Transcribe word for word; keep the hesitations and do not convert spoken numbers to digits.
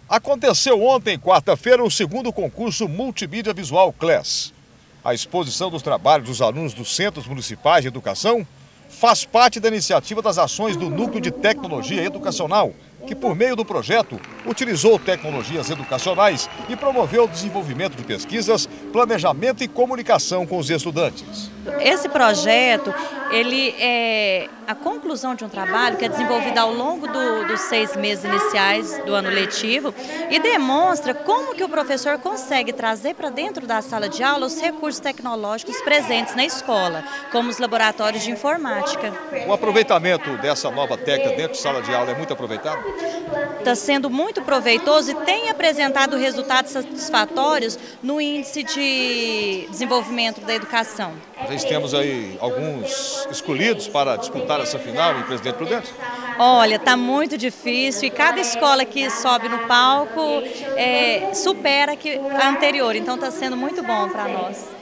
Aconteceu ontem, quarta-feira, o segundo concurso Multimídia Visual Class. A exposição dos trabalhos dos alunos dos Centros Municipais de Educação faz parte da iniciativa das ações do Núcleo de Tecnologia Educacional, que por meio do projeto utilizou tecnologias educacionais e promoveu o desenvolvimento de pesquisas, planejamento e comunicação com os estudantes. Esse projeto, ele é a conclusão de um trabalho que é desenvolvido ao longo do, dos seis meses iniciais do ano letivo e demonstra como que o professor consegue trazer para dentro da sala de aula os recursos tecnológicos presentes na escola, como os laboratórios de informática. O aproveitamento dessa nova técnica dentro de sala de aula é muito aproveitado? Está sendo muito proveitoso e tem apresentado resultados satisfatórios no índice de desenvolvimento da educação. Nós temos aí alguns escolhidos para disputar essa final em Presidente Prudente? Olha, está muito difícil e cada escola que sobe no palco é, supera a anterior, então está sendo muito bom para nós.